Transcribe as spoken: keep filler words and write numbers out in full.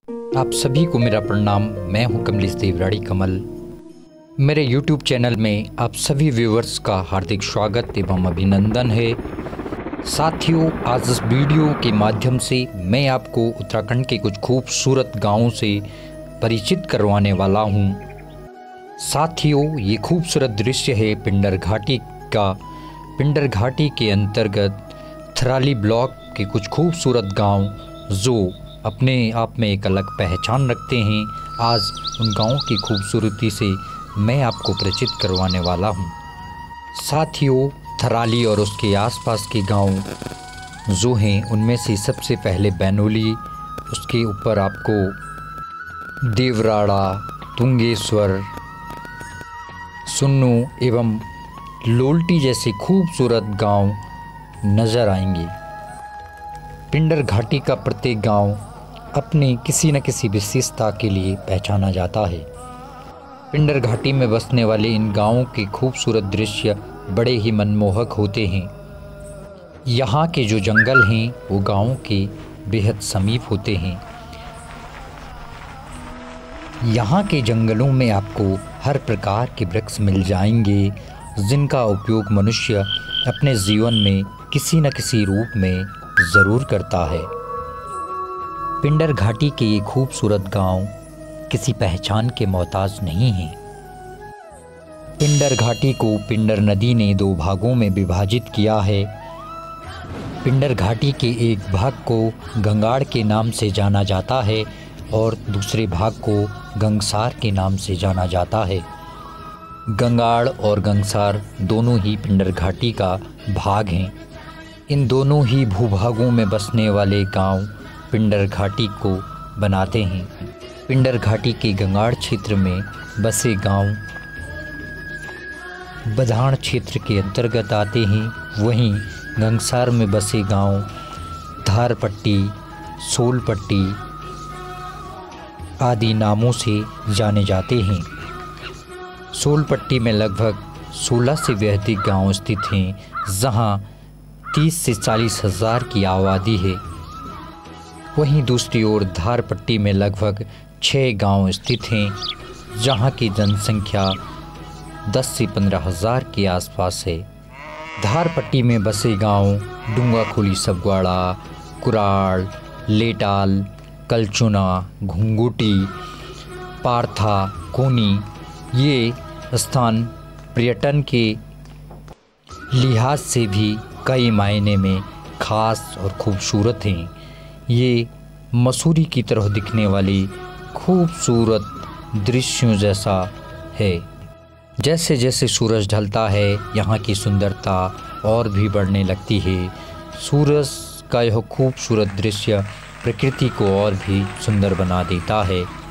आप सभी को मेरा प्रणाम। मैं हूं कमलेश देवराड़ी कमल। मेरे यूट्यूब चैनल में आप सभी व्यूअर्स का हार्दिक स्वागत एवं अभिनंदन है। साथियों, आज इस वीडियो के माध्यम से मैं आपको उत्तराखंड के कुछ खूबसूरत गांवों से परिचित करवाने वाला हूं। साथियों, ये खूबसूरत दृश्य है पिंडर घाटी का। पिंडर घाटी के अंतर्गत थराली ब्लॉक के कुछ खूबसूरत गांव जो अपने आप में एक अलग पहचान रखते हैं। आज उन गांवों की खूबसूरती से मैं आपको परिचित करवाने वाला हूं। साथियों, थराली और उसके आसपास के गांव जो हैं उनमें से सबसे पहले बैनोली, उसके ऊपर आपको देवराड़ा, तुंगेश्वर, सुन्नू एवं लोल्टी जैसे खूबसूरत गांव नज़र आएंगे। पिंडर घाटी का प्रत्येक गांव अपनी किसी न किसी विशेषता के लिए पहचाना जाता है। पिंडर घाटी में बसने वाले इन गांवों के खूबसूरत दृश्य बड़े ही मनमोहक होते हैं। यहाँ के जो जंगल हैं वो गांवों के बेहद समीप होते हैं। यहाँ के जंगलों में आपको हर प्रकार के वृक्ष मिल जाएंगे जिनका उपयोग मनुष्य अपने जीवन में किसी न किसी रूप में ज़रूर करता है। पिंडर घाटी के ये खूबसूरत गांव किसी पहचान के मोहताज नहीं हैं। पिंडर घाटी को पिंडर नदी ने दो भागों में विभाजित किया है। पिंडर घाटी के एक भाग को गंगाड़ के नाम से जाना जाता है और दूसरे भाग को गंगसार के नाम से जाना जाता है। गंगाड़ और गंगसार दोनों ही पिंडर घाटी का भाग हैं। इन दोनों ही भूभागों में बसने वाले गांव पिंडर घाटी को बनाते हैं। पिंडर घाटी के गंगाड़ क्षेत्र में बसे गांव बधाण क्षेत्र के अंतर्गत आते हैं। वहीं गंगसार में बसे गांव धारपट्टी, सोलपट्टी आदि नामों से जाने जाते हैं। सोलपट्टी में लगभग सोलह से भी अधिक गांव स्थित हैं, जहां तीस से चालीस हज़ार की आबादी है। वहीं दूसरी ओर धारपट्टी में लगभग छः गांव स्थित हैं, जहां की जनसंख्या दस से पंद्रह हज़ार के आसपास है। धारपट्टी में बसे गांव डूंगाखोली, सबगवाड़ा, कुराड़, लेटाल, कलचुना, घुंगुटी, पारथा, कोनी ये स्थान पर्यटन के लिहाज से भी कई मायने में खास और खूबसूरत हैं। ये मसूरी की तरह दिखने वाली खूबसूरत दृश्यों जैसा है। जैसे जैसे सूरज ढलता है यहाँ की सुंदरता और भी बढ़ने लगती है। सूरज का यह खूबसूरत दृश्य प्रकृति को और भी सुंदर बना देता है।